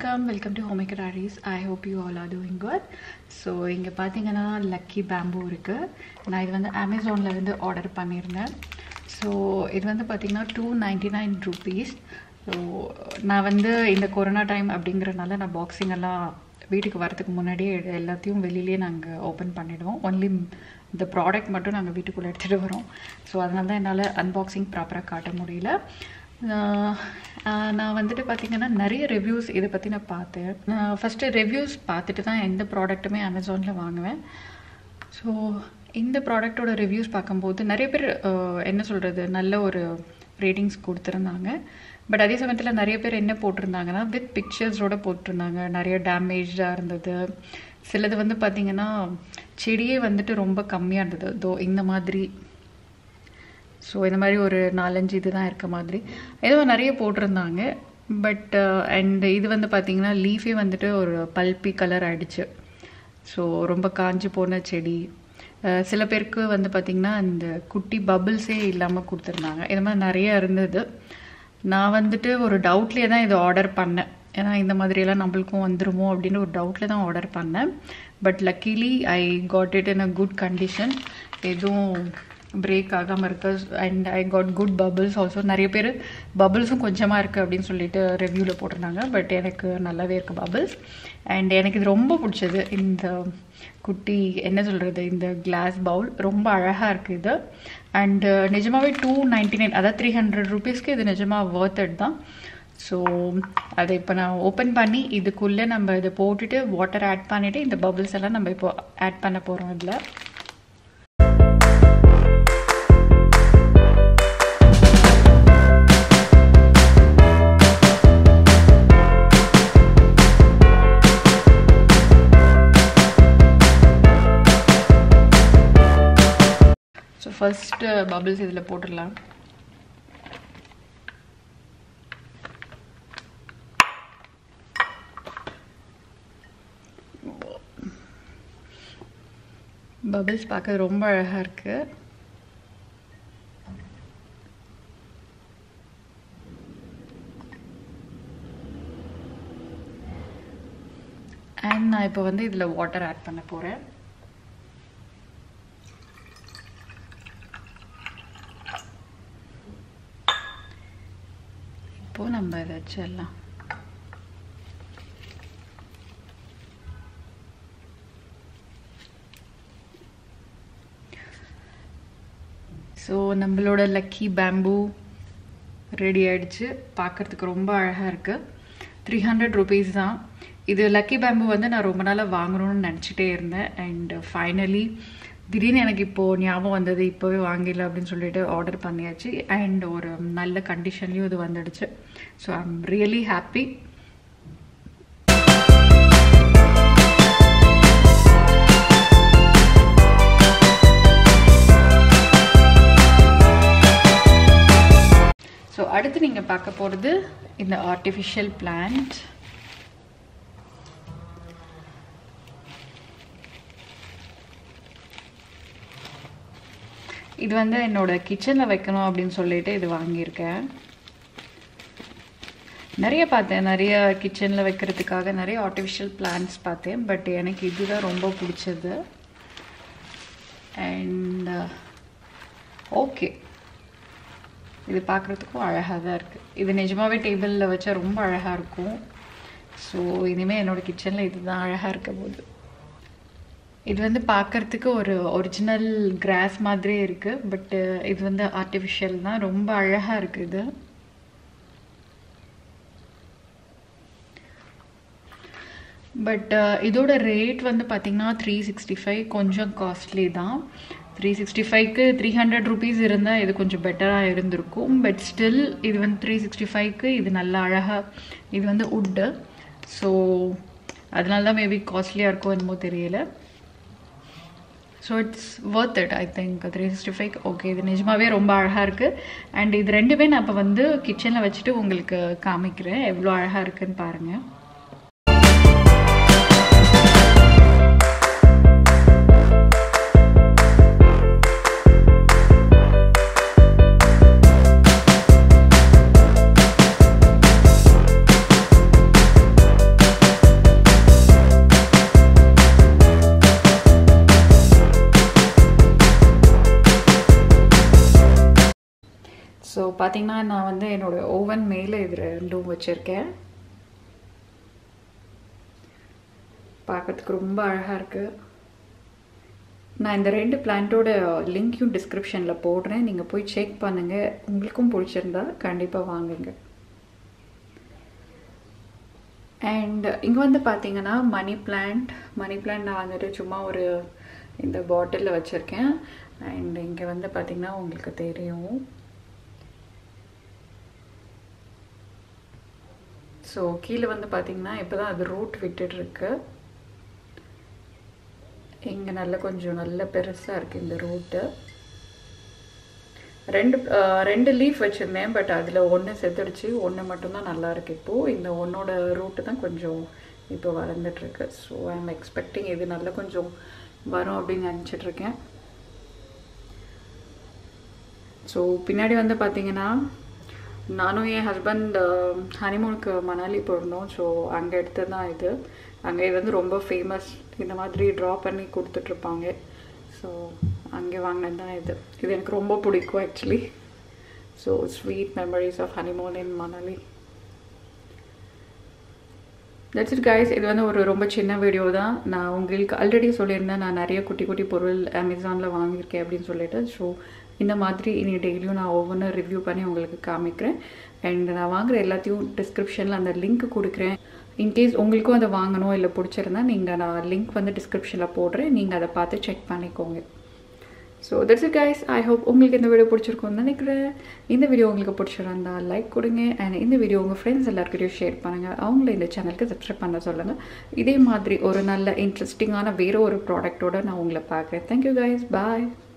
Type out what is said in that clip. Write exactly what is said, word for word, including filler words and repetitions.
welcome welcome to Homemaker Diaries. I hope you all are doing good. So இங்க பாத்தீங்கன்னா lucky bamboo இருக்கு. நான் இது வந்து Amazonல இருந்து ஆர்டர் பண்ணிருந்தேன். So இது வந்து பாத்தீங்கன்னா two ninety-nine rupees. So நான் வந்து இந்த கொரோனா டைம் அப்படிங்கறனால நான் பாக்ஸிங் எல்லாம் வீட்டுக்கு வரதுக்கு முன்னாடியே எல்லாத்தையும் வெளியிலேயே நாங்க ஓபன் பண்ணிடுவோம். only the product மட்டும் நாங்க வீட்டுக்குள்ள எடுத்துட்டு வரோம். So அதனால தான் என்னால அன்பாக்சிங் ப்ராப்பரா காட்ட முடியல. நான் வந்துட்டு பார்த்தீங்கன்னா நிறைய ரிவ்யூஸ் இதை பற்றி நான் பார்த்தேன். ஃபஸ்ட்டு ரிவ்யூஸ் பார்த்துட்டு தான் எந்த ப்ராடக்ட்டுமே அமேசானில் வாங்குவேன். ஸோ இந்த ப்ராடக்டோட ரிவ்யூஸ் பார்க்கும்போது நிறைய பேர் என்ன சொல்கிறது நல்ல ஒரு ரேட்டிங்ஸ் கொடுத்துருந்தாங்க. பட் அதே சமயத்தில் நிறைய பேர் என்ன போட்டிருந்தாங்கன்னா வித் பிக்சர்ஸோட போட்டிருந்தாங்க. நிறைய டேமேஜாக இருந்தது. சிலது வந்து பார்த்திங்கன்னா செடியே வந்துட்டு ரொம்ப கம்மியாக இருந்தது. தோ இந்த மாதிரி ஸோ இந்த மாதிரி ஒரு நாலஞ்சு இது தான் இருக்க மாதிரி ஏதோ நிறைய போட்டிருந்தாங்க. பட் அண்ட் இது வந்து பார்த்திங்கன்னா லீஃபே வந்துட்டு ஒரு பல்பி கலர் ஆகிடுச்சு. ஸோ ரொம்ப காஞ்சி போன செடி. சில பேருக்கு வந்து பார்த்திங்கன்னா இந்த குட்டி பபிள்ஸே இல்லாமல் கொடுத்துருந்தாங்க. இது மாதிரி நிறைய இருந்தது. நான் வந்துட்டு ஒரு டவுட்லேயே தான் இது ஆர்டர் பண்ணேன். ஏன்னா இந்த மாதிரியெல்லாம் நம்மளுக்கும் வந்துருமோ அப்படின்னு ஒரு டவுட்டில் தான் ஆர்டர் பண்ணேன். But luckily I got it in a good condition. எதுவும் பிரேக் ஆகாமல் இருக்கு. And I got good bubbles also. நிறைய பேர் பபிள்ஸும் கொஞ்சமாக இருக்குது அப்படின்னு சொல்லிட்டு ரிவ்யூவில் போட்டிருந்தாங்க. பட் எனக்கு நல்லாவே இருக்குது பபிள்ஸ். அண்ட் எனக்கு இது ரொம்ப பிடிச்சது. இந்த குட்டி என்ன சொல்கிறது இந்த கிளாஸ் பவுல் ரொம்ப அழகாக இருக்குது இது. அண்டு நிஜமாகவே டூ நைன்டி நைன் அதாவது த்ரீ ஹண்ட்ரட் ருபீஸ்க்கு இது நிஜமாக ஒர்த் இட் தான். ஸோ அதை இப்போ நான் ஓப்பன் பண்ணி இதுக்குள்ளே நம்ம இதை போட்டுட்டு வாட்டர் ஆட் பண்ணிவிட்டு இந்த பபிள்ஸ் எல்லாம் நம்ம இப்போ ஆட் பண்ண போகிறோம் இதில். ஸோ ஃபர்ஸ்ட் பபிள்ஸ் இதில் போட்டுடலாம். பபிள்ஸ் பார்க்க ரொம்ப அழகாக இருக்கு. அண்ட் நான் இப்போ வந்து இதில் வாட்டர் ஆட் பண்ண போகிறேன். இப்போ நம்ம இதை வச்சிடலாம். ஸோ நம்மளோட லக்கி பேம்பூ ரெடி ஆகிடுச்சு. பார்க்குறதுக்கு ரொம்ப அழகாக இருக்குது. த்ரீ ஹண்ட்ரட் ருபீஸ் தான். இது லக்கி பேம்பூ வந்து நான் ரொம்ப நாளாக வாங்கணும்னு நினச்சிட்டே இருந்தேன். அண்ட் ஃபைனலி திடீர்னு எனக்கு இப்போது ஞாபகம் வந்தது இப்போவே வாங்கிடல அப்படின்னு சொல்லிட்டு ஆர்டர் பண்ணியாச்சு. அண்ட் ஒரு நல்ல கண்டிஷன்லேயும் இது வந்துடுச்சு. So I am really happy. So அடுத்து நீங்கள் பார்க்க போகிறது இந்த ஆர்டிஃபிஷியல் பிளான்ட். இது வந்து என்னோட கிச்சனில் வைக்கணும் அப்படின்னு சொல்லிட்டு இது வாங்கியிருக்கேன். நிறைய பார்த்தேன், நிறைய கிச்சனில் வைக்கிறதுக்காக நிறைய ஆர்டிஃபிஷியல் பிளான்ட்ஸ் பார்த்தேன். பட் எனக்கு இதுதான் ரொம்ப பிடிச்சது. அண்ட் ஓகே, இது பார்க்குறதுக்கும் அழகாக தான் இருக்குது. இது நிஜமாகவே டேபிளில் வச்சா ரொம்ப அழகாக இருக்கும். ஸோ இனிமேல் என்னோடய கிச்சனில் இது தான் அழகாக இருக்க போகுது. இது வந்து பார்க்குறதுக்கு ஒரு ஒரிஜினல் கிராஸ் மாதிரியே இருக்குது. பட்டு இது வந்து ஆர்டிஃபிஷியல் தான். ரொம்ப அழகாக இருக்குது இது. பட் இதோட ரேட் வந்து பார்த்திங்கன்னா த்ரீ சிக்ஸ்டி ஃபைவ் கொஞ்சம் காஸ்ட்லி தான். த்ரீ சிக்ஸ்டி ஃபைவ்க்கு த்ரீ ஹண்ட்ரட் ருபீஸ் இருந்தால் இது கொஞ்சம் பெட்டராக இருந்திருக்கும். பட் ஸ்டில் இது வந்து த்ரீ சிக்ஸ்டி ஃபைவ்க்கு இது நல்லா அழகாக. இது வந்து உட்டு. ஸோ அதனால தான் மேபி காஸ்ட்லியாக இருக்கும் என்னமோ தெரியல. So it's worth it I think. Three sixty five okay, இது நிஜமாகவே ரொம்ப அழகாக இருக்குது. அண்ட் இது ரெண்டுமே நான் இப்போ வந்து கிச்சனில் வச்சுட்டு உங்களுக்கு காமிக்கிறேன் எவ்வளோ அழகாக இருக்குதுன்னு பாருங்கள். பார்த்தீங்கன்னா நான் வந்து என்னோட ஓவன் மேலே இது ரெண்டும் வச்சுருக்கேன். பார்க்கறதுக்கு ரொம்ப அழகாக இருக்குது. நான் இந்த ரெண்டு பிளான்ட்டோட லிங்க்கையும் டிஸ்கிரிப்ஷனில் போடுறேன். நீங்கள் போய் செக் பண்ணுங்கள். உங்களுக்கும் பிடிச்சிருந்தா கண்டிப்பாக வாங்குங்க. அண்ட் இங்கே வந்து பார்த்தீங்கன்னா மணி பிளான்ட் மணி பிளான்ட் நான் வந்துட்டு சும்மா ஒரு இந்த பாட்டிலில் வச்சுருக்கேன். அண்ட் இங்கே வந்து பார்த்தீங்கன்னா உங்களுக்கு தெரியும். ஸோ கீழே வந்து பார்த்தீங்கன்னா இப்போ தான் அது ரூட் விட்டுட்டுருக்கு. இங்கே நல்ல கொஞ்சம் நல்ல பெருசாக இருக்குது இந்த ரூட்டு. ரெண்டு ரெண்டு லீஃப் வச்சுருந்தேன், பட் அதில் ஒன்று செத்துடுச்சு, ஒன்று மட்டும்தான் நல்லா இருக்குது. இப்போது இந்த ஒன்னோட ரூட்டு தான் கொஞ்சம் இப்போ வளர்ந்துட்டுருக்கு. ஸோ ஐ எம் எக்ஸ்பெக்டிங் இது நல்லா கொஞ்சம் வரும் அப்படின்னு நினச்சிட்ருக்கேன். ஸோ பின்னாடி வந்து பார்த்தீங்கன்னா நானும் என் ஹஸ்பண்ட் ஹனிமூனுக்கு மணாலி போயிருந்தோம். ஸோ அங்கே எடுத்தது தான் இது. அங்கே இது வந்து ரொம்ப ஃபேமஸ். இந்த மாதிரி ட்ரா பண்ணி கொடுத்துட்ருப்பாங்க. ஸோ அங்கே வாங்கினது தான் இது. இது எனக்கு ரொம்ப பிடிக்கும் actually. So sweet memories of honeymoon in Manali. That's it guys. இது வந்து ஒரு ரொம்ப சின்ன வீடியோ தான். நான் உங்களுக்கு ஆல்ரெடி சொல்லியிருந்தேன் நான் நிறைய குட்டி குட்டி பொருள் அமேசானில் வாங்கியிருக்கேன் அப்படின்னு சொல்லிட்டு. ஸோ இந்த மாதிரி இனி டெய்லியும் நான் ஒவ்வொன்றும் ரிவ்யூ பண்ணி உங்களுக்கு காமிக்கிறேன். அண்ட் நான் வாங்குகிற எல்லாத்தையும் டிஸ்கிரிப்ஷனில் அந்த லிங்க் கொடுக்குறேன். இன்கேஸ் உங்களுக்கும் அதை வாங்கணும் இல்லை பிடிச்சிருந்தா நீங்கள் நான் லிங்க் வந்து டிஸ்கிரிப்ஷனில் போடுறேன். நீங்கள் அதை பார்த்து செக் பண்ணிக்கோங்க. So that's it guys. I hope உங்களுக்கு இந்த வீடியோ பிடிச்சிருக்கும்னு நினைக்கிறேன். இந்த வீடியோ உங்களுக்கு பிடிச்சிருந்தா லைக் கொடுங்க. அண்ட் இந்த வீடியோ உங்கள் ஃப்ரெண்ட்ஸ் எல்லாருக்கிட்டையும் ஷேர் பண்ணுங்கள். அவங்கள இந்த சேனலுக்கு சப்ஸ்கிரைப் பண்ண சொல்லுங்கள். இதே மாதிரி ஒரு நல்ல இன்ட்ரெஸ்டிங்கான வேறு ஒரு ப்ராடக்டோடு நான் உங்களை பார்க்குறேன். Thank you guys. பாய்.